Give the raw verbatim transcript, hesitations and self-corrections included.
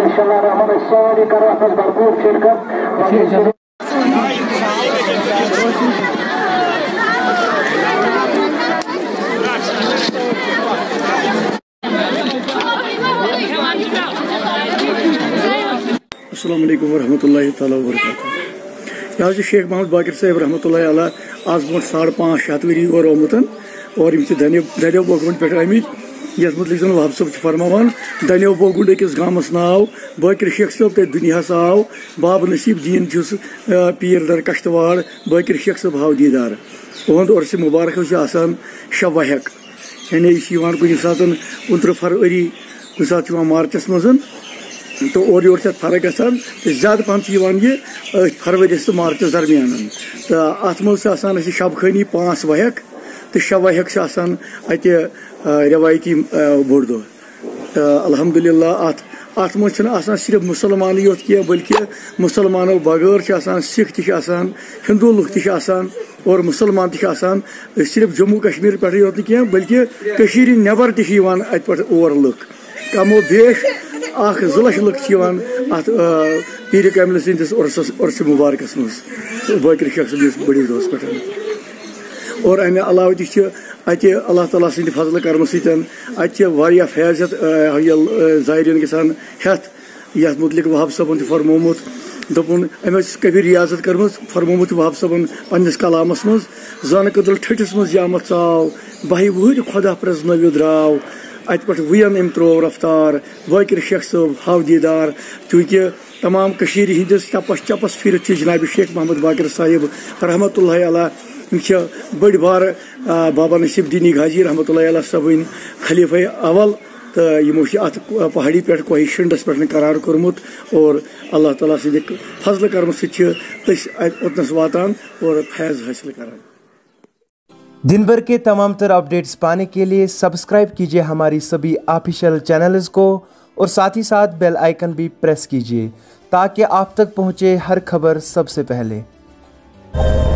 انشاءاللہ رحمان ساری کرو اتنا بھرپور شرکت. السلام علیکم ورحمۃ اللہ تعالیٰ وبرکاتہ. یہ شیخ محمد باقر صاحب رحمۃ اللہ علیہ آز برو ساڑھ پانچ شیت وری اور آمت اور دنیو بوگنڈ پہ آمت یس متعلق زن وہاب صاحب فرمان دنیو بوگنڈ أکس گامس ناو باقر شیخ صاحب تھی دنیا آو باب نصیب دین چھس پیر در کشتواڑ باقر شیخ صاحب ہاو دیدار اہد عرص مبارک آسان شب وحق یعنی یہ کن سات کنترہ فروری کن سات مارچس مز تو اور یور سے فرق گژھان تو زیادہ پہم یہ فروری تو مارچس درمیان تو ات مز شب خانی پانچ وحق تو شب وحق اتہ روایتی بوڑ دہ الحمدللہ ات ات مز صرف مسلمان یوت کی بلکہ مسلمانوں بغیر سکھ تہ ہندو لُکھ تہ اور مسلمان تہ صرف جموں کشمیر پہ یوت کی بلکہ نبر تہ ات پہ اور لُکھ کم و بیش اخ زٕ لچھ لُکھ ات پیر کامل سندس عرص مبارکس مز باقر شیخ صٲبس بٔڑِس دۄہس پٮ۪ٹھ. اور امہ علاوہ تہ اتہ اللہ تعالیٰ سٕنٛدِ فضلہٕ کرمہٕ سۭتۍ اتہ واریاہ فیضیت زائرین گژھان ہٮ۪تھ یتھ متعلق وہاب صٲبن تہِ فرمومُت دوٚپُن أمۍ ٲس کبھی ریاضت کٔرمٕژ فرمومُت وہاب صٲبن پننِس کلامس منٛز زن کدل ٹھٔٹھِس منٛز یامت ژاو بہہِ وٕہٕرۍ خۄدا پرٛزنٲوِو درٛاو ات پٮ۪ٹھ وُین أمۍ ترٛوو رفتار باقر شیخ صٲب ہاو دیدار چونکہ تمام کٔشیٖرِ ہِنٛدِس چپس چپس پھِرِتھ چھِ جناب شیخ محمد باقر صاحب رحمۃ اللہ علیہ یم بڑ بار بابا نصیب دینی غازی رحمۃ اللہ علیہ صبن خلیفہ اول تو یمو ات پہاڑی پہ کوہ شنڈس پہ قرار کورمت اور اللہ تعالیٰ سند فضل کرم ستنس واتان اور فیض حاصل کران. دن بھر کے تمام تر اپڈیٹس پانے کے لیے سبسکرائب کیجیے ہماری سبھی آفیشیل چینلز کو اور ساتھ ہی ساتھ بیل آئیکن بھی پریس کیجیے تاکہ آپ تک پہنچے ہر خبر سب سے پہلے.